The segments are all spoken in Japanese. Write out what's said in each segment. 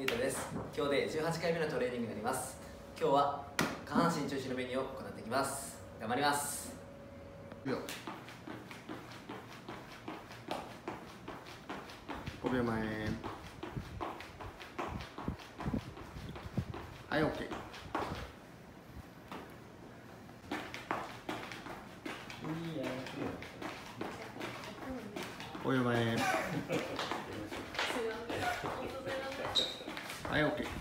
ゆうたです。今日で18回目のトレーニングになります。今日は下半身中心のメニューを行っていきます。頑張ります。 5秒前。はい、OK。5秒前。はい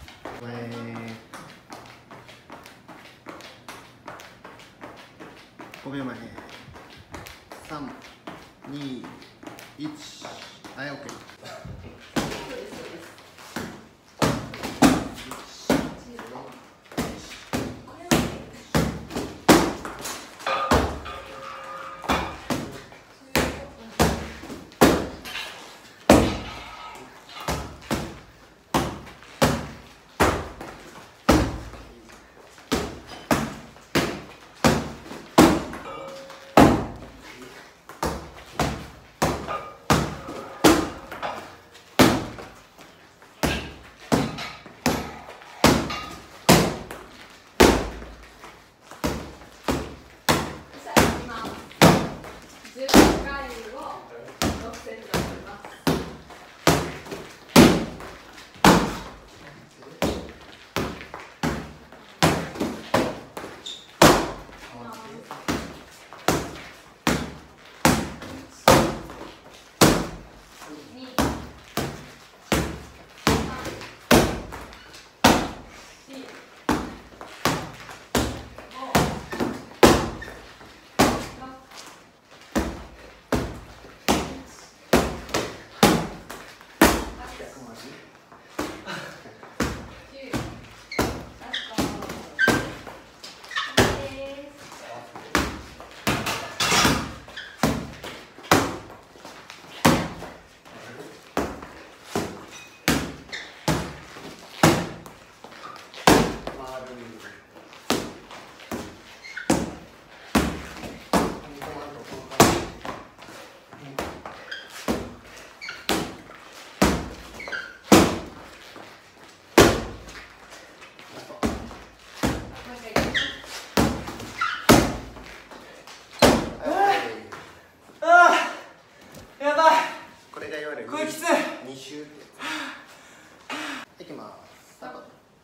、OK。5秒前。3、2、1。はい、OK。2周っていきます。スタート。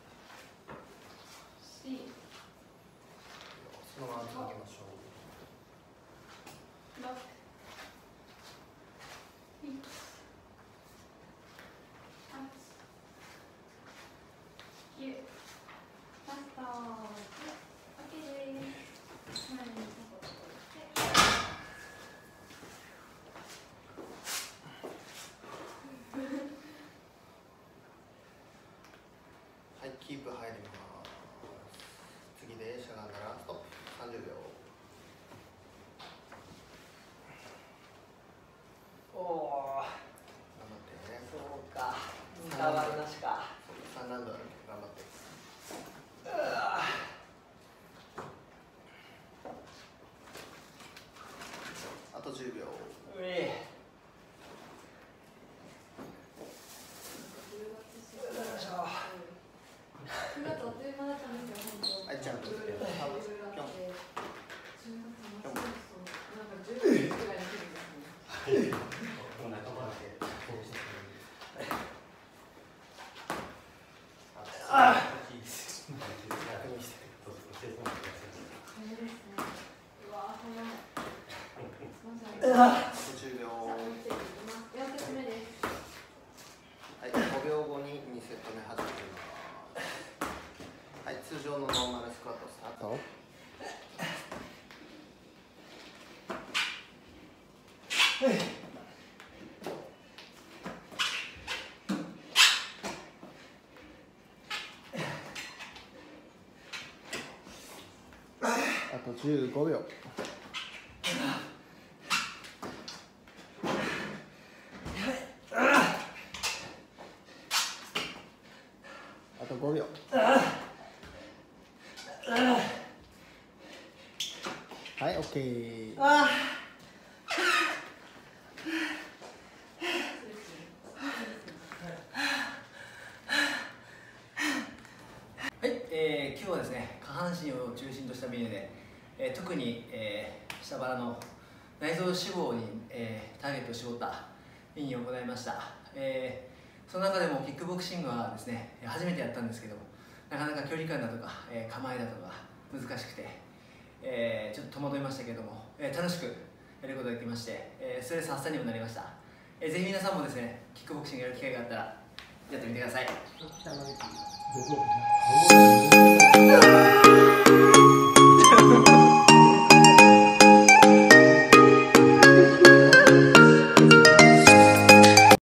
そのまま続けましょう。キープ入ります。次でしゃがんだらストップ。30秒。 おお。 頑張ってね。 そうか。インターバルなしか。 3ラウンドある。頑張って。あと10秒。はい、ジャンプ。10秒。はい、5秒後に2セット目始めます。はい、通常のノーマルスクワットスタート。あと15秒。あと5秒。はい、OK。 今日はですね、下半身を中心としたメニューで、特に、下腹の内臓脂肪に、ターゲットを絞ったメニューを行いました。その中でもキックボクシングはですね、初めてやったんですけども、なかなか距離感だとか、構えだとか難しくて、ちょっと戸惑いましたけども、楽しくやることができまして、ストレス発散にもなりました。ぜひ皆さんもですね、キックボクシングやる機会があったらやってみてください。